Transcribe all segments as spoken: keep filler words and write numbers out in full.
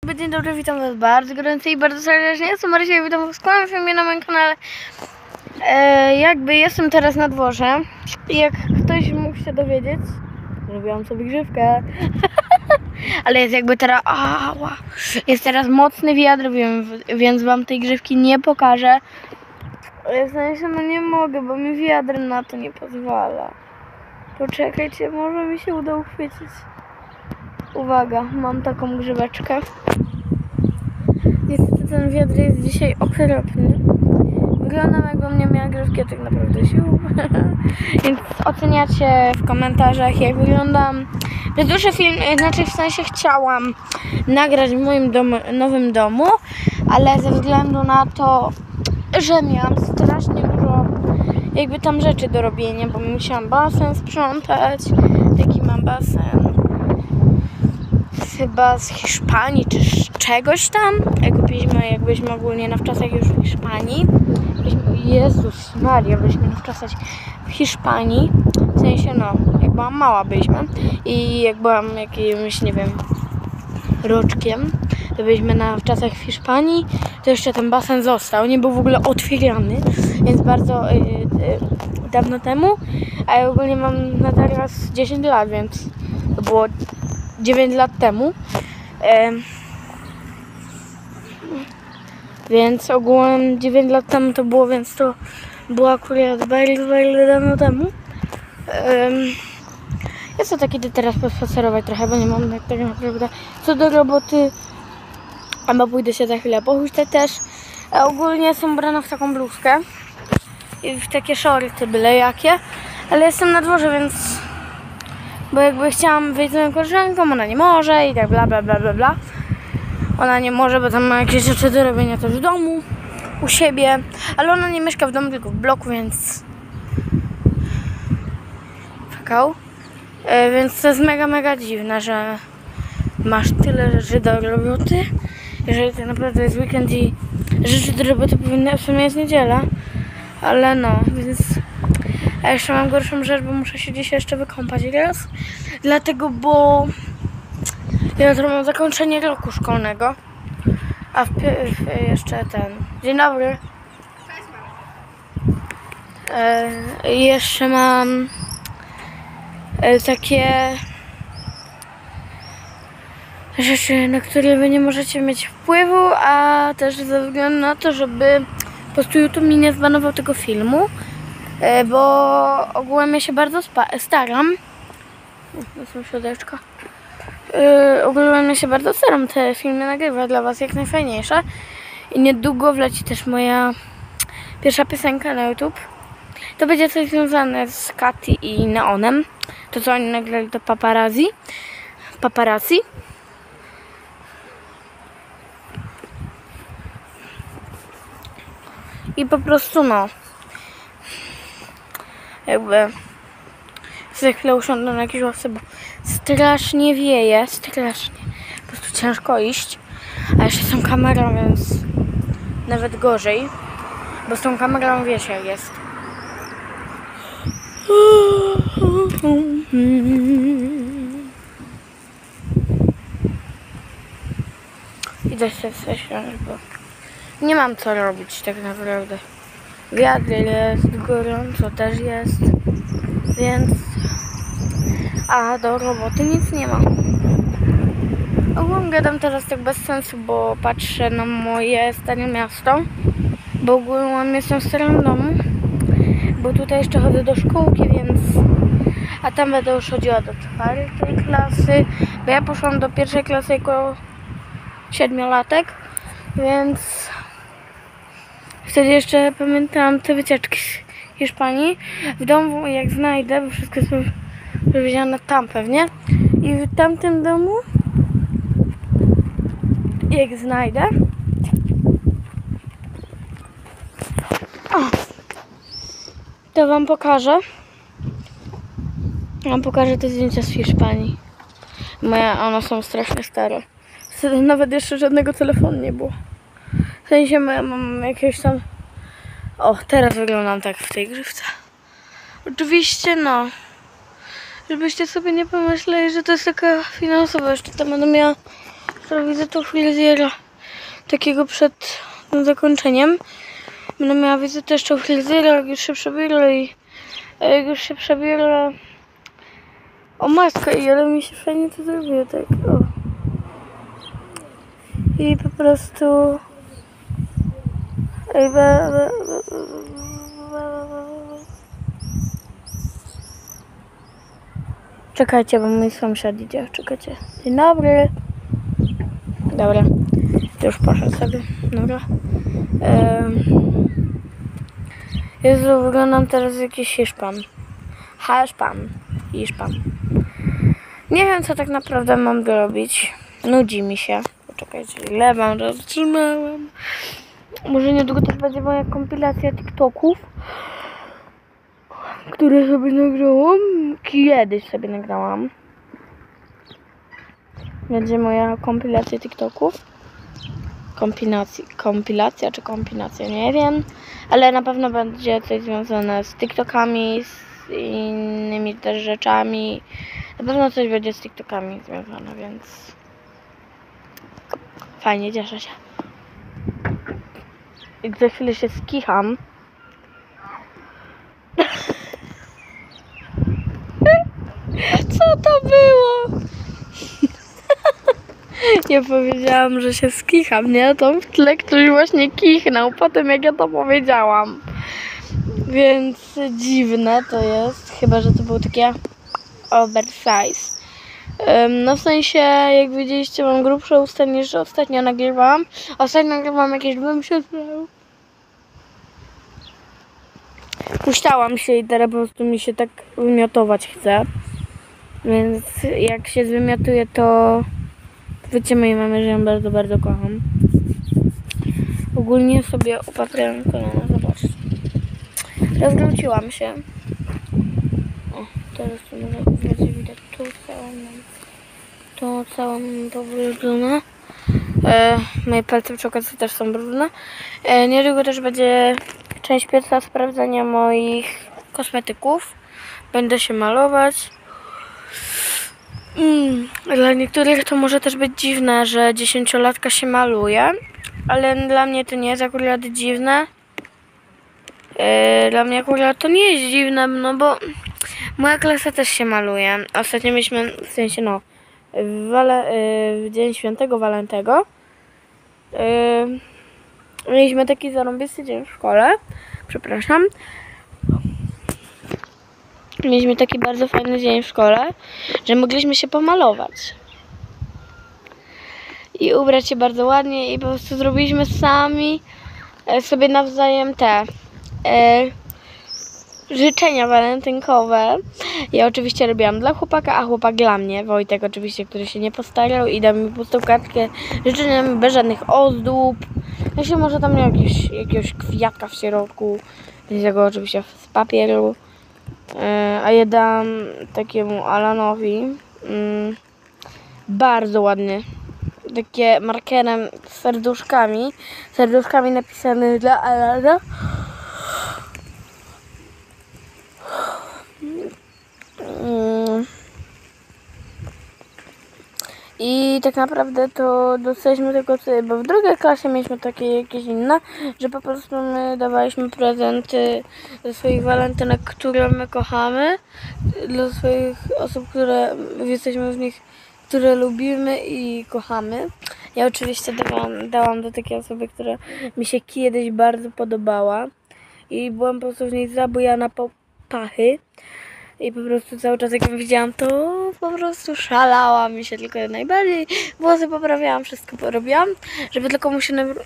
Dzień dobry, witam was bardzo gorąco i bardzo serdecznie. Jestem Marysia i witam was w kolejnym filmie na moim kanale. E, jakby jestem teraz na dworze i jak ktoś mógł się dowiedzieć, zrobiłam sobie grzywkę. Ale jest jakby teraz, ała, jest teraz mocny wiatr, więc wam tej grzywki nie pokażę. Ale w sensie, no nie mogę, bo mi wiatr na to nie pozwala. Poczekajcie, może mi się uda uchwycić. Uwaga, mam taką grzyweczkę. Niestety ten wiatr jest dzisiaj okropny. Wyglądam, jakbym nie miała grzywki, a tak naprawdę sił. Więc oceniacie w komentarzach, jak wyglądam. Przez dłuższy film, znaczy w sensie chciałam nagrać w moim domu, nowym domu, ale ze względu na to, że miałam strasznie dużo jakby tam rzeczy do robienia, bo musiałam basen sprzątać. Taki mam basen chyba z Hiszpanii, czy z czegoś tam. Jak kupiliśmy, jak byliśmy ogólnie na wczasach już w Hiszpanii. Byliśmy, Jezus Maria, byliśmy na wczasach w Hiszpanii. W sensie, no, jak byłam mała byliśmy. I jak byłam jakimś, nie wiem, roczkiem, to byliśmy na wczasach w Hiszpanii, to jeszcze ten basen został. Nie był w ogóle otwierany, więc bardzo yy, yy, dawno temu. A ja ogólnie mam na teraz dziesięć lat, więc to było dziewięć lat temu. E, więc ogółem dziewięć lat temu to było, więc to było akurat bardzo, bardzo dawno temu. E, ja co tak idę teraz pospacerować trochę, bo nie mam tak, tak naprawdę co do roboty. Albo pójdę się za chwilę pochuśtać też. A ogólnie jestem ubrana w taką bluzkę i w takie shorty byle jakie. Ale jestem na dworze, więc bo jakby chciałam wyjść z moją koleżanką, ona nie może i tak bla bla bla bla bla. Ona nie może, bo tam ma jakieś rzeczy do robienia też w domu, u siebie. Ale ona nie mieszka w domu, tylko w bloku, więc fakał. E, więc to jest mega, mega dziwne, że masz tyle rzeczy do roboty. Jeżeli to naprawdę jest weekend i rzeczy do roboty powinny, w sumie jest niedziela. Ale no, więc... A jeszcze mam gorszą rzecz, bo muszę się dzisiaj jeszcze wykąpać raz. Dlatego, bo jutro mam zakończenie roku szkolnego. A w, w, jeszcze ten... Dzień dobry. E, jeszcze mam e, takie rzeczy, na które wy nie możecie mieć wpływu, a też ze względu na to, żeby po prostu YouTube mi nie zbanował tego filmu. Bo ogółem ja się bardzo staram. To są siódeczka. Yy, ogółem ja się bardzo staram te filmy nagrywać dla was jak najfajniejsze. I niedługo wleci też moja pierwsza piosenka na YouTube. To będzie coś związane z Katy i Neonem. To co oni nagrali to paparazzi. Paparazzi. I po prostu no. Jakby za chwilę usiądę na jakiejś ławce, bo strasznie wieje, strasznie. Po prostu ciężko iść. A jeszcze z tą kamerą, więc nawet gorzej. Bo z tą kamerą wiesz jak jest. Idę się zasiąść, bo nie mam co robić tak naprawdę. Wiatr jest, gorąco też jest, więc... A do roboty nic nie ma. Ogólnie gadam teraz tak bez sensu, bo patrzę na moje stare miasto. Bo ogólnie jestem w starym domu. Bo tutaj jeszcze chodzę do szkółki, więc... A tam będę już chodziła do czwartej klasy. Bo ja poszłam do pierwszej klasy jako siedmiolatek, więc... Wtedy jeszcze pamiętam te wycieczki z Hiszpanii. W domu jak znajdę, bo wszystko jest wywiezione tam pewnie. I w tamtym domu jak znajdę o, to wam pokażę. Wam pokażę te zdjęcia z Hiszpanii. Moja, one są strasznie stare. Wtedy nawet jeszcze żadnego telefonu nie było. W sensie mam jakieś tam... O, teraz wyglądam tak w tej grzywce. Oczywiście no, żebyście sobie nie pomyśleli, że to jest taka finansowa. Jeszcze tam będę miała zrobić za to fryzjera takiego przed tym zakończeniem. Będę miała wizytę jeszcze u fryzjera, jak już się przebiorę i jak już się przebiorę. O matko, i ale mi się fajnie to zrobiło, tak o. I po prostu Ej, be, be, be, be. Czekajcie, bo mój sąsiad idzie. Czekajcie. Dzień dobry. Dobra. Już poszedł sobie. Dobra. Ehm. Jezu, wyglądam teraz jakiś Hiszpan. Hiszpan. Hiszpan. Nie wiem, co tak naprawdę mam robić. Nudzi mi się. Poczekajcie, ile mam roztrzymałem. Może niedługo też będzie moja kompilacja TikToków, które sobie nagrałam. Kiedyś sobie nagrałam. Będzie moja kompilacja TikToków. Kompilacja, kompilacja czy kombinacja, nie wiem. Ale na pewno będzie coś związane z TikTokami, z innymi też rzeczami. Na pewno coś będzie z TikTokami związane, więc fajnie, cieszę się. I za chwilę się skicham. Co to było? Nie powiedziałam, że się skicham, nie? To w tle ktoś właśnie kichnął po tym, jak ja to powiedziałam. Więc dziwne to jest. Chyba że to było takie oversize. No w sensie, jak widzieliście, mam grubsze usta niż ostatnio nagrywałam. Ostatnio nagrywałam jakieś dwa miesiące temu. Puszczałam się i teraz po prostu mi się tak wymiotować chce. Więc jak się zwymiotuję, to wiecie mojej mamy, że ją bardzo, bardzo kocham. Ogólnie sobie upatrzyłam kolana, zobaczcie. Rozwróciłam się. O, teraz to może będzie widać tu całą to całą pobrudzone. E, moje palce przy okazji też są brudne. E, niedługo też będzie część pierwsza sprawdzania moich kosmetyków. Będę się malować. Mm, dla niektórych to może też być dziwne, że dziesięciolatka się maluje, ale dla mnie to nie jest akurat dziwne. Yy, dla mnie akurat to nie jest dziwne, no bo moja klasa też się maluje. Ostatnio mieliśmy, w sensie no, w, wale, yy, w dzień świętego Walentego yy, mieliśmy taki zarąbisty dzień w szkole, przepraszam. Mieliśmy taki bardzo fajny dzień w szkole, że mogliśmy się pomalować i ubrać się bardzo ładnie i po prostu zrobiliśmy sami sobie nawzajem te e, życzenia walentynkowe. Ja oczywiście robiłam dla chłopaka, a chłopak dla mnie. Wojtek oczywiście, który się nie postarał i dał mi pustą kartkę życzeniami bez żadnych ozdób. Jeśli może tam miał jakiegoś, jakiegoś kwiatka w środku, tego oczywiście z papieru. A ja dam takiemu Alanowi mm, bardzo ładny, takie markerem z serduszkami, serduszkami napisane dla Alana. Mm. I tak naprawdę to dostaliśmy tylko, bo w drugiej klasie mieliśmy takie jakieś inne, że po prostu my dawaliśmy prezenty do swoich walentynek, które my kochamy, dla swoich osób, które jesteśmy w nich, które lubimy i kochamy. Ja oczywiście dałam, dałam do takiej osoby, która mi się kiedyś bardzo podobała i byłam po prostu w niej zabujana po pachy. I po prostu cały czas jak ją widziałam, to po prostu szalałam mi się tylko najbardziej. Włosy poprawiałam, wszystko porobiłam, żeby tylko mu się najbardziej,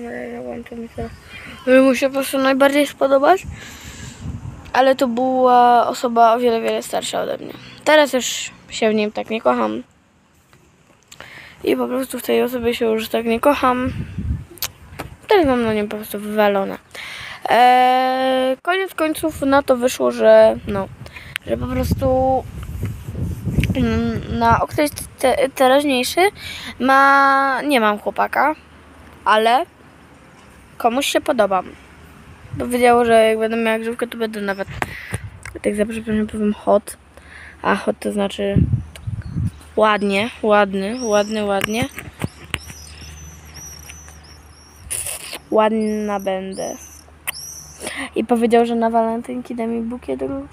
żeby mu się po prostu najbardziej spodobać. Ale to była osoba o wiele, wiele starsza ode mnie. Teraz już się w nim tak nie kocham. I po prostu w tej osobie się już tak nie kocham. Teraz mam na nią po prostu wywalone. Eee, koniec końców na to wyszło, że no, że po prostu na okres te, teraźniejszy ma, nie mam chłopaka, ale komuś się podobam. Powiedziało, że jak będę miała grzywkę, to będę nawet, tak za przepraszam powiem, hot. A hot to znaczy ładnie, ładny, ładny, ładnie. ładna będę. I powiedział, że na walentynki da mi bukiet róż.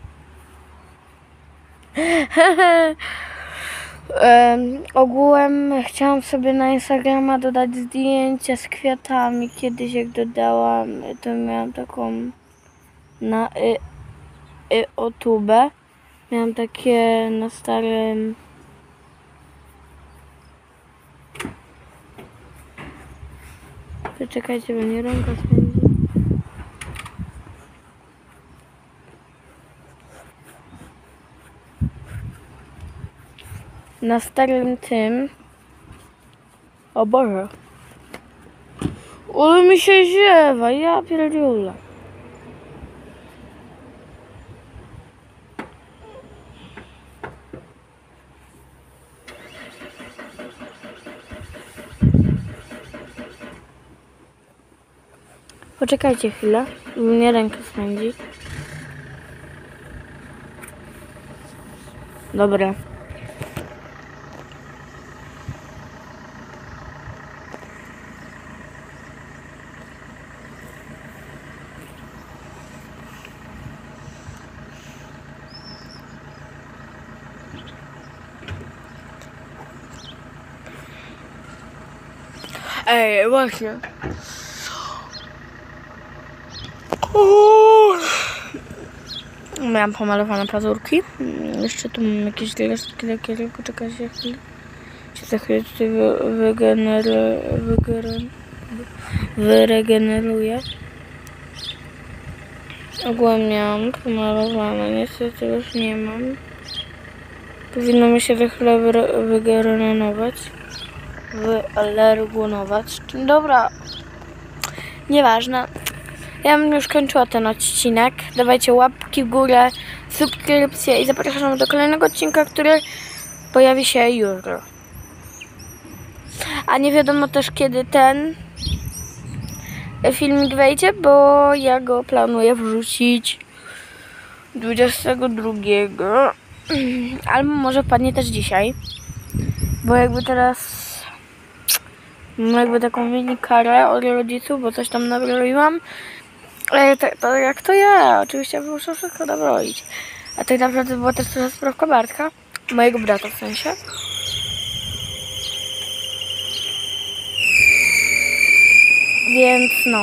um, ogółem chciałam sobie na Instagrama dodać zdjęcia z kwiatami. Kiedyś jak dodałam, to miałam taką na y, y, otubę. Miałam takie na starym... Poczekajcie, bo mnie ręka spędzi. Na starym tym... O Boże. Ale mi się ziewa, ja pierdziule. Poczekajcie chwilę, bo mnie ręka spędzi. Dobra. Ej, właśnie. Miałam pomalowane pazurki. Jeszcze tu mam jakieś resztki lakieru. Czekajcie chwilę. Czy za chwilę tutaj wygeneruję. Wyregeneruję. Ogólnie miałam pomalowane. Niestety już nie mam. Powinno mi się za chwilę wygenerować. Wyalergonować. Dobra. Nieważne. Ja bym już kończyła ten odcinek. Dawajcie łapki w górę, subskrypcję i zapraszam do kolejnego odcinka, który pojawi się jutro. A nie wiadomo też kiedy ten filmik wejdzie, bo ja go planuję wrzucić dwudziestego drugiego. Albo może wpadnie też dzisiaj. Bo jakby teraz mam jakby taką mini karę od rodziców, bo coś tam nabroiłam. Ale to, to jak to ja? Oczywiście muszę wszystko nabroić. A tak naprawdę była też trochę sprawka Bartka, mojego brata w sensie. Więc no.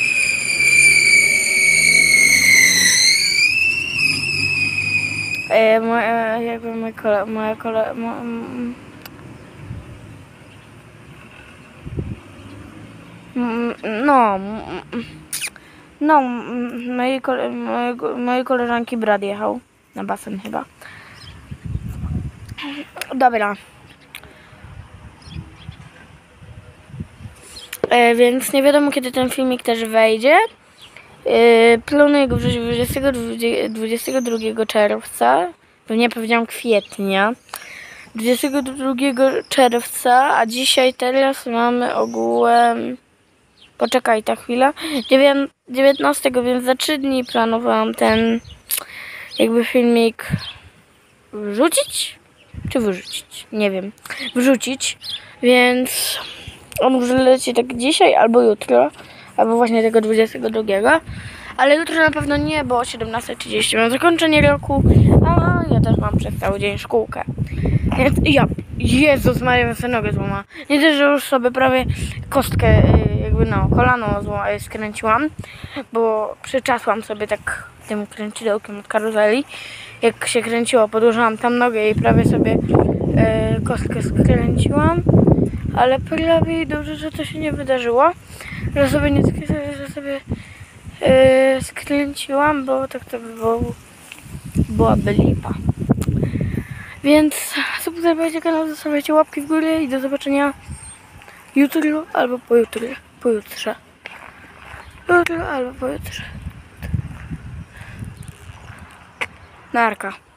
E, moja, jakby moja kole, moja kole, mo, no, no, mojej, kole, mojego, mojej koleżanki brat jechał na basen chyba. Dobra. E, więc nie wiadomo kiedy ten filmik też wejdzie. E, planuję go wrzucić dwudziestego drugiego czerwca. Nie powiedziałam kwietnia. dwudziestego drugiego czerwca, a dzisiaj teraz mamy ogółem... Poczekaj ta chwila. dziewiętnastego, więc za trzy dni planowałam ten jakby filmik wrzucić? Czy wyrzucić? Nie wiem. Wrzucić. Więc on może leci tak dzisiaj albo jutro. Albo właśnie tego dwudziestego drugiego. Ale jutro na pewno nie, bo o siedemnasta trzydzieści mam zakończenie roku. A ja też mam przez cały dzień szkółkę. Więc ja, Jezus Maria, sobie nogę złamała. Nie też, że już sobie prawie kostkę, jakby no, kolano złama, skręciłam, bo przyczasłam sobie tak tym kręcidełkiem od karuzeli. Jak się kręciło, podłożyłam tam nogę i prawie sobie e, kostkę skręciłam. Ale prawie dobrze, że to się nie wydarzyło. Że sobie nie że sobie e, skręciłam, bo tak to by było, byłaby lipa. Więc subskrybujcie kanał, zostawiajcie łapki w górę i do zobaczenia jutro albo pojutrze. Pojutrze. Jutro albo pojutrze. Narka.